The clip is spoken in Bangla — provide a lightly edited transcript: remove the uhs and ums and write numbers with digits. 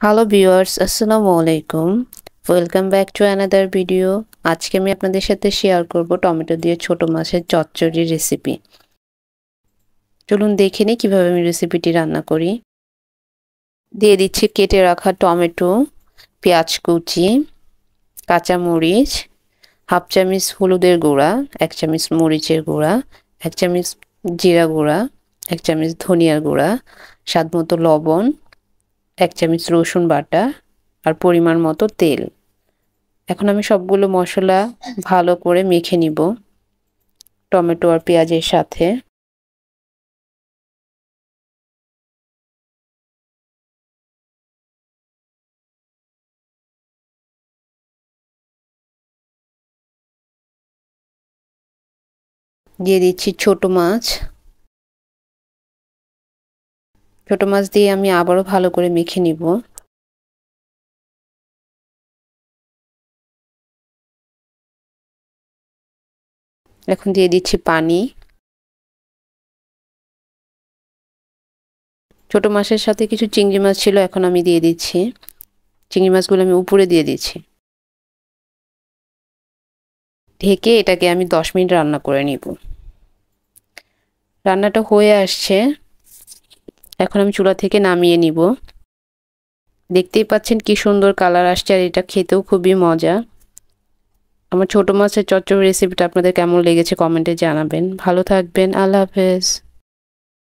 হ্যালো ভিউয়ার্স, আসসালামু আলাইকুম। Welcome back to another video. আজকে আমি আপনাদের সাথে শেয়ার করব টমেটো দিয়ে ছোট মাছের চচ্চড়ি রেসিপি। চলুন দেখে নিই কিভাবে আমি রেসিপিটি রান্না করি। দিয়ে দিচ্ছি কেটে রাখা টমেটো, পেঁয়াজ কুচি, কাঁচামরিচ, হাফ চামচ হলুদের গুঁড়া, 1 চামচ মরিচের গুঁড়া, 1 চামচ জিরা গুঁড়া, 1 চামচ ধনিয়ার গুঁড়া, স্বাদমতো লবণ, 1 চামচ রসুন বাটা আর পরিমাণ মতো তেল। এখন আমি সবগুলো মশলা ভালো করে মেখে নিব টমেটো আর পেঁয়াজের সাথে। দিয়ে দিচ্ছি ছোট মাছ। ছোট মাছ দিয়ে আমি আবারও ভালো করে মেখে নিব। এখন দিয়ে দিচ্ছি পানি। ছোট মাছের সাথে কিছু চিংড়ি মাছ ছিল, এখন আমি দিয়ে দিচ্ছি। চিংড়ি মাছগুলো আমি উপরে দিয়ে দিচ্ছি। ঢেকে এটাকে আমি 10 মিনিট রান্না করে নিব। রান্নাটা হয়ে আসছে, এখন আমি চুলা থেকে নামিয়ে নিব। দেখতেই পাচ্ছেন কি সুন্দর কালার আসছে, আর এটা খেতেও খুবই মজা। আমার ছোট মাছের চচ্চড়ি রেসিপিটা আপনাদের কেমন লেগেছে কমেন্টে জানাবেন। ভালো থাকবেন। আল্লাহ হাফেজ।